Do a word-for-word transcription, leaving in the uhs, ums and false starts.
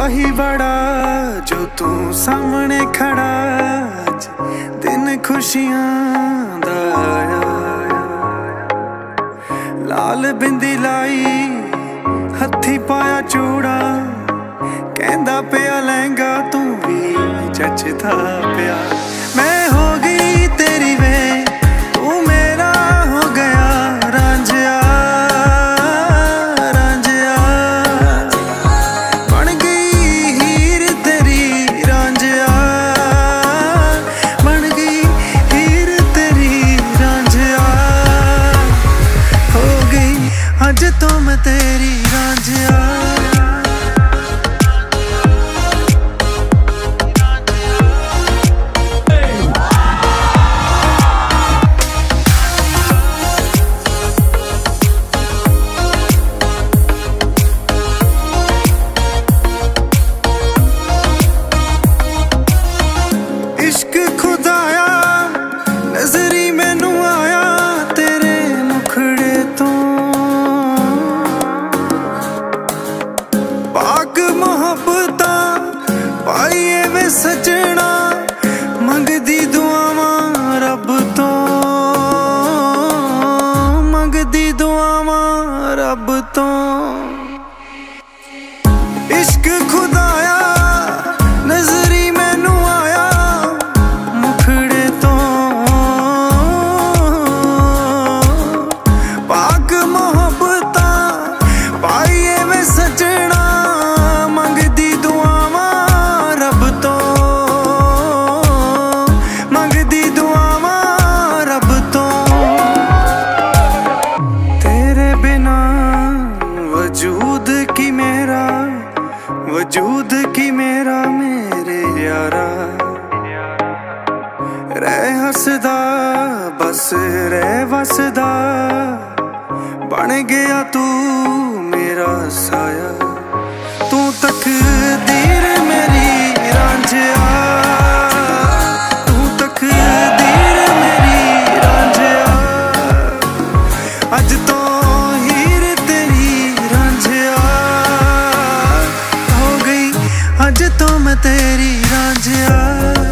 ही बड़ा जो तू सामने खड़ा, अज दिन खुशियां दा आया। लाल बिंदी लाई हथी पाया चूड़ा, कहंदा पिया लहंगा तू भी जचदा पिया। मैं हो गई तेरी वे तू मेरा हो गया रांझिया, रांझिया बन गई हीर तेरी रांझिया, बन गई हीर तेरी रांझिया। हो गई अज तो मैं तेरी रांझिया। इश्क खुदाया नजरी मैनू आया तेरे मुखड़े तो, पाक मोहब्बता पाइए वे सजना, मंगदी दुआवां रब तो, मंगदी दुआवां रब तो। इश्क खुदाया नजरी मैनू आया मुखड़े तो, पाक मोहब्बता पाइए वे सजना, मंगदी दुआवां रब तो, मंगदी दुआवां रब तो। तेरे बिना वजूद की मेरा, वजूद की मेरा मेरे यारा। रह हसदा बस रह वसदा, बन गया तू मेरा साया। तू तकदीर मेरी रांझिया, तू तकदीर मेरी रांझिया। अज तो हीर तेरी रांझिया, हो गई अज तो मैं तेरी रांझिया।